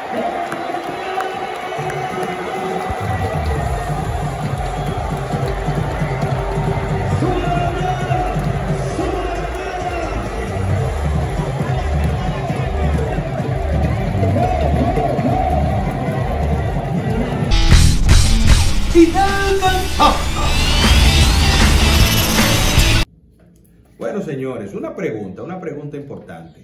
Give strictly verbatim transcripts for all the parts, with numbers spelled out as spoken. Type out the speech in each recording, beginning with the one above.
Bueno, señores, una pregunta, una pregunta importante.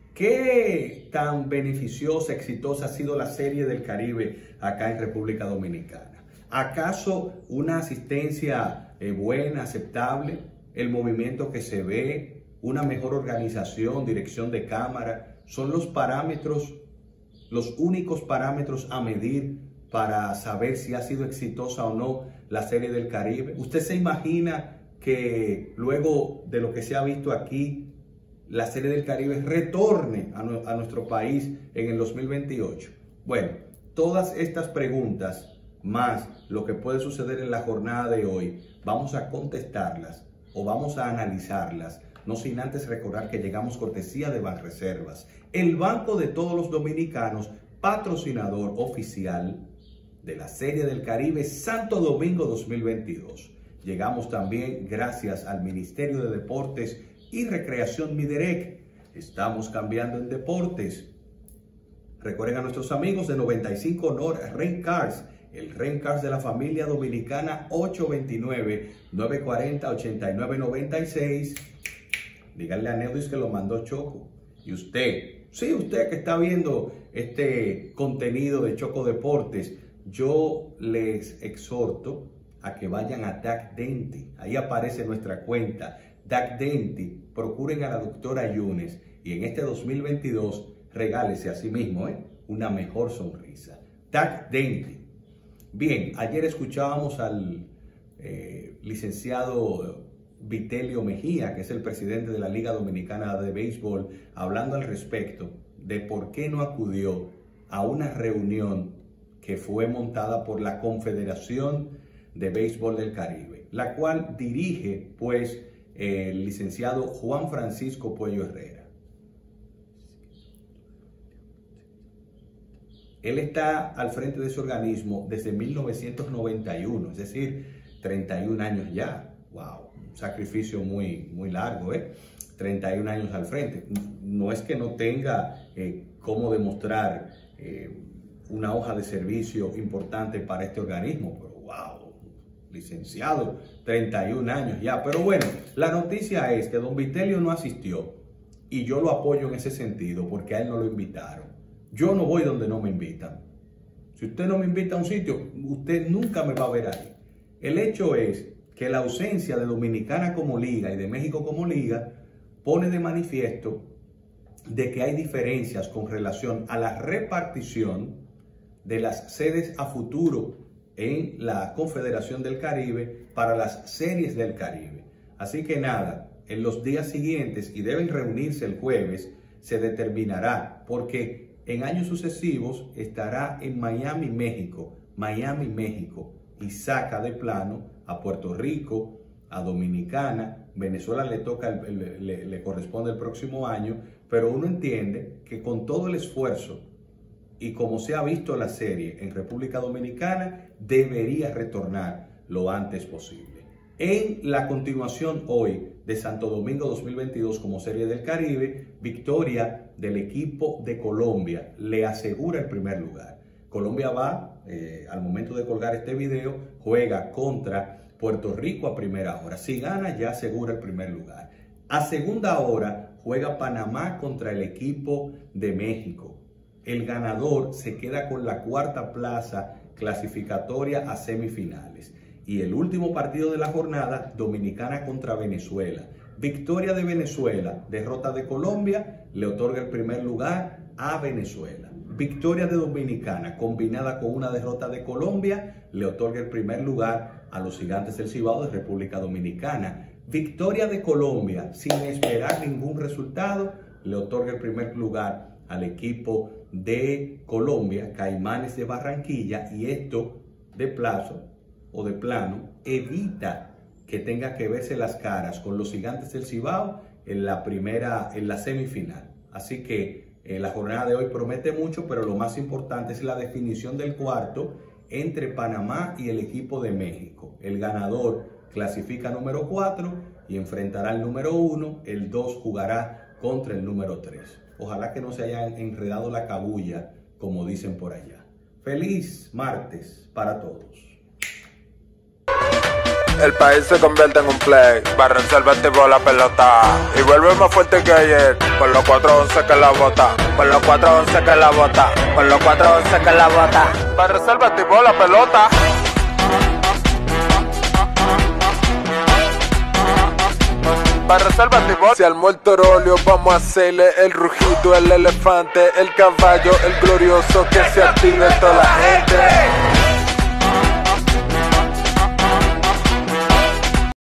¿Qué tan beneficiosa, exitosa ha sido la Serie del Caribe acá en República Dominicana? ¿Acaso una asistencia eh, buena, aceptable, el movimiento que se ve, una mejor organización, dirección de cámara, son los parámetros, los únicos parámetros a medir para saber si ha sido exitosa o no la Serie del Caribe? ¿Usted se imagina que luego de lo que se ha visto aquí, la Serie del Caribe retorne a, no, a nuestro país en el dos mil veintiocho? Bueno, todas estas preguntas, más lo que puede suceder en la jornada de hoy, vamos a contestarlas o vamos a analizarlas, no sin antes recordar que llegamos cortesía de Banreservas, el banco de todos los dominicanos, patrocinador oficial de la Serie del Caribe Santo Domingo dos mil veintidós. Llegamos también gracias al Ministerio de Deportes y Recreación Miderec. Estamos cambiando en deportes. Recuerden a nuestros amigos de noventa y cinco North Rent Cars, el Rent Cars de la familia dominicana, ocho dos nueve, nueve cuatro cero, ocho nueve nueve seis. Díganle a Neudis que lo mandó Choco. Y usted, sí, usted que está viendo este contenido de Choco Deportes, yo les exhorto a que vayan a D A C Denti. Ahí aparece nuestra cuenta, D A C Denti. Procuren a la doctora Yunes y en este dos mil veintidós regálese a sí mismo ¿eh? una mejor sonrisa. D A C Denti. Bien, ayer escuchábamos al eh, licenciado Vitelio Mejía, que es el presidente de la Liga Dominicana de Béisbol, hablando al respecto de por qué no acudió a una reunión que fue montada por la Confederación de Béisbol del Caribe, la cual dirige pues el licenciado Juan Francisco Puello Herrera. Él está al frente de ese organismo desde mil novecientos noventa y uno, es decir, treinta y un años ya. Wow, un sacrificio muy, muy largo, ¿eh? treinta y un años al frente. No es que no tenga eh, cómo demostrar eh, una hoja de servicio importante para este organismo, pero wow, licenciado, treinta y un años ya. Pero bueno, la noticia es que don Vitelio no asistió y yo lo apoyo en ese sentido porque a él no lo invitaron. Yo no voy donde no me invitan. Si usted no me invita a un sitio, usted nunca me va a ver ahí. El hecho es que la ausencia de Dominicana como liga y de México como liga pone de manifiesto de que hay diferencias con relación a la repartición de las sedes a futuro en la Confederación del Caribe para las series del Caribe. Así que nada, en los días siguientes, y deben reunirse el jueves, se determinará, porque en años sucesivos estará en Miami, México, Miami, México, y saca de plano a Puerto Rico, a Dominicana. Venezuela le toca, le, le, le corresponde el próximo año, pero uno entiende que con todo el esfuerzo y como se ha visto la serie en República Dominicana, debería retornar lo antes posible. En la continuación hoy de Santo Domingo dos mil veintidós como Serie del Caribe, victoria del equipo de Colombia le asegura el primer lugar. Colombia va, eh, al momento de colgar este video, juega contra Puerto Rico a primera hora. Si gana, ya asegura el primer lugar. A segunda hora, juega Panamá contra el equipo de México. El ganador se queda con la cuarta plaza clasificatoria a semifinales. Y el último partido de la jornada, Dominicana contra Venezuela. Victoria de Venezuela, derrota de Colombia, le otorga el primer lugar a Venezuela. Victoria de Dominicana, combinada con una derrota de Colombia, le otorga el primer lugar a los Gigantes del Cibao de República Dominicana. Victoria de Colombia, sin esperar ningún resultado, le otorga el primer lugar al equipo de Colombia, Caimanes de Barranquilla, y esto de plazo o de plano evita que tenga que verse las caras con los Gigantes del Cibao en la primera, en la semifinal. Así que Eh, la jornada de hoy promete mucho, pero lo más importante es la definición del cuarto entre Panamá y el equipo de México. El ganador clasifica número cuatro y enfrentará al número uno. El dos jugará contra el número tres. Ojalá que no se hayan enredado la cabulla, como dicen por allá. Feliz martes para todos. El país se convierte en un play, Barranza activó la pelota y vuelve más fuerte que ayer, por los cuatro once que la bota, por los cuatro once que la bota, por los cuatro once que la bota. Barranza activó la pelota. Barranza activó. Se armó el torolio, vamos a hacerle el rugido, el elefante, el caballo, el glorioso, que se active toda la gente.